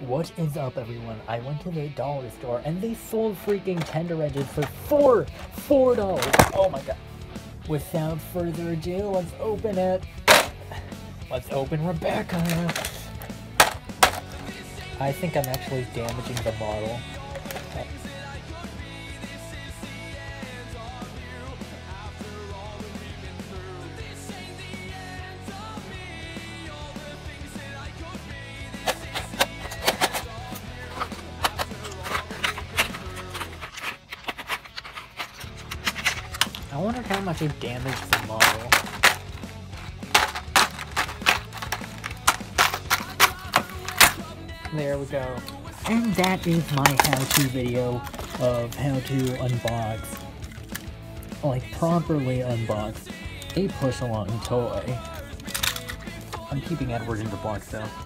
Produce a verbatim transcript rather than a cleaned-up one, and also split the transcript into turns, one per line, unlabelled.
What is up, everyone? I went to the dollar store and they sold freaking Tender Edges for four, four dollars. Oh my god. Without further ado, let's open it. Let's open Rebecca. I think I'm actually damaging the bottle. I wonder how much I damaged the model. There we go. And that is my how-to video of how to unbox, like properly unbox, a push-along toy. I'm keeping Edward in the box though.